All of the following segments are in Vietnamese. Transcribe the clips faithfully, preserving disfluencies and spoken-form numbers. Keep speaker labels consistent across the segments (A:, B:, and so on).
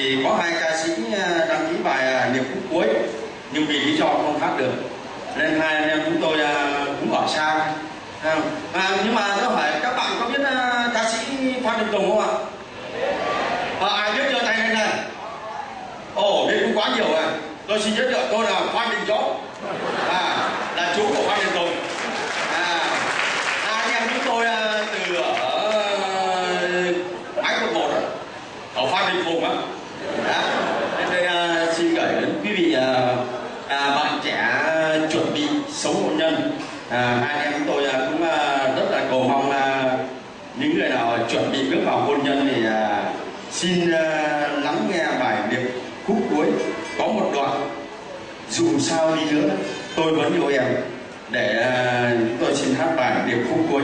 A: thì có hai ca sĩ đăng ký bài Điệp Khúc Cuối, nhưng vì lý do không hát được nên hai anh em chúng tôi cũng ở xa. À, nhưng mà tôi hỏi các bạn có biết uh, ca sĩ Phan Đình Tùng không ạ? À, ai biết giơ tay lên này? Ồ, đây cũng quá nhiều rồi. Tôi xin giới thiệu, tôi là Phan Đình Chỗ, à, là chú của Phan Đình Tùng. À, anh em chúng tôi uh, từ ở Ái Quận một ở Phan Đình Phùng á. Nên đây uh, xin gửi đến quý vị uh, à, bạn trẻ chuẩn bị sống hôn nhân. À, hai anh em chúng tôi uh, cũng uh, rất là cầu mong uh, những người nào chuẩn bị bước vào hôn nhân thì uh, xin uh, lắng nghe bài Điệp Khúc Cuối. Có một đoạn dù sao đi nữa tôi vẫn yêu em, để uh, chúng tôi xin hát bài Điệp Khúc Cuối.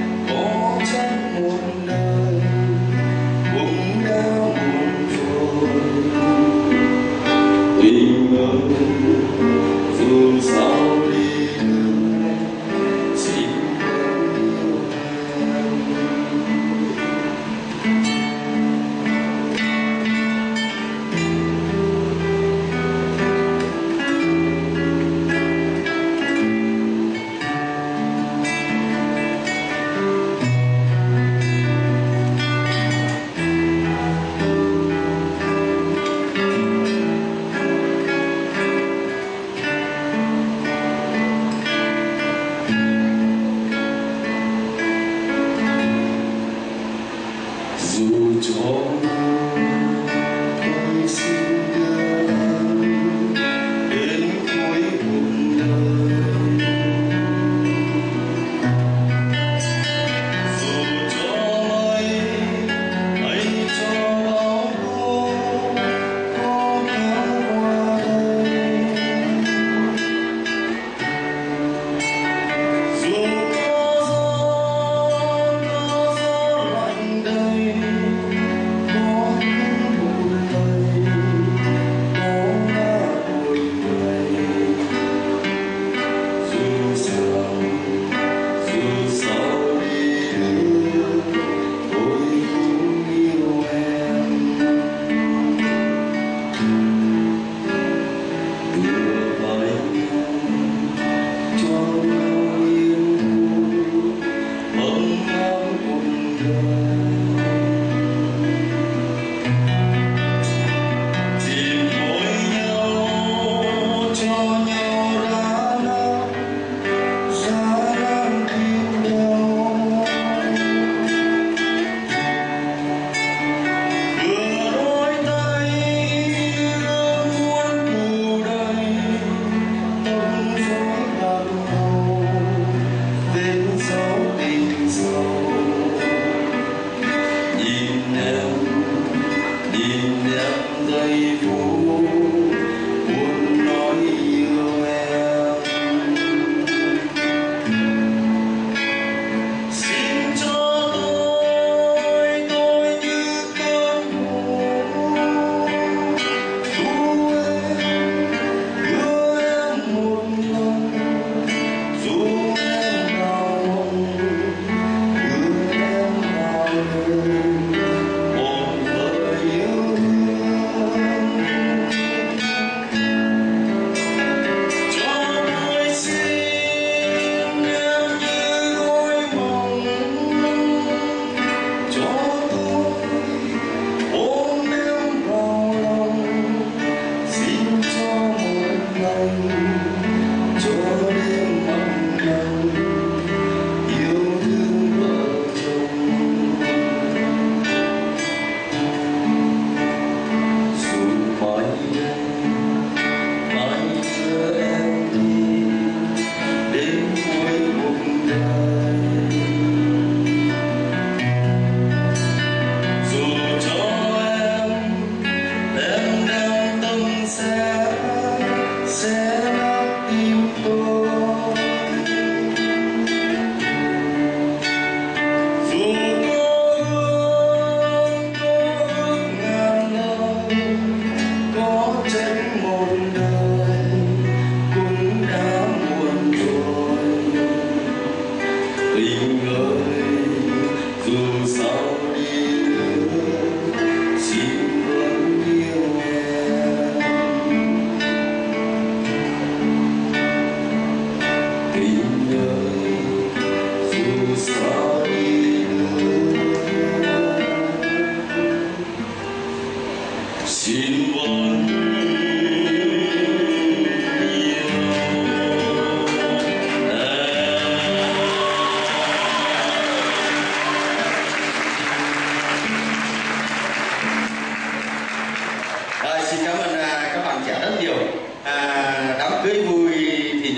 B: Một đời cũng đã buồn rồi.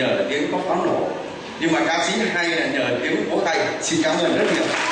A: nhờ tiếng có pháo nổ, nhưng mà ca sĩ hay là nhờ tiếng vỗ tay. Xin cảm ơn rất nhiều.